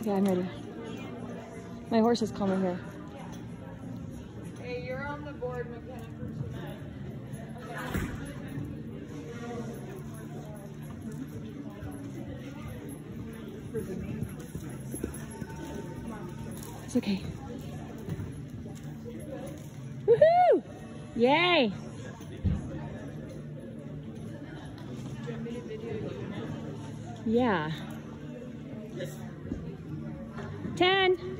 Okay, I'm ready. My horse is calmer here. Hey, you're on the board, McKenna, for tonight. It's okay. Woohoo! Yay! Yeah. 10.